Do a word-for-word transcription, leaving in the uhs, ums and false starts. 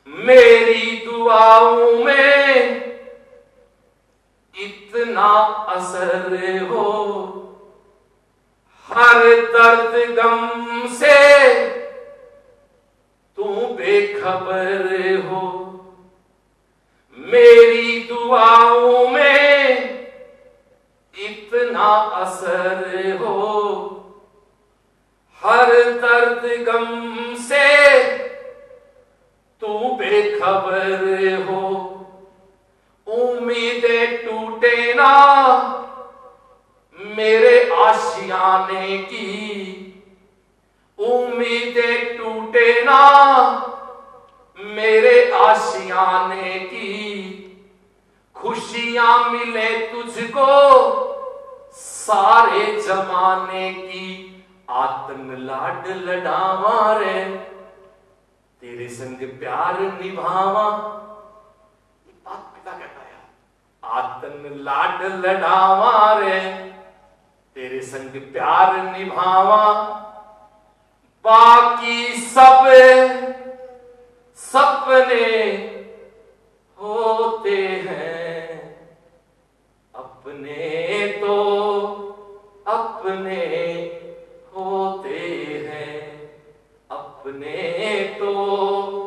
मेरी दुआओं में इतना असर हो, हर दर्द गम से तू बेखबर हो। मेरी दुआओं में इतना असर हो, हर दर्द गम से तू बेखबर हो। उम्मीदें टूटे ना मेरे आशियाने की, उम्मीदें टूटे ना मेरे आशियाने की। खुशियां मिले तुझको सारे जमाने की। आतन लाड लडावा रे तेरे संग प्यार निभावा। बात पिता कहता है, आतन लाड लडावा रे तेरे संग प्यार निभावा। बाकी सब सपने होते हैं, अपने तो अपने होते हैं, अपने तो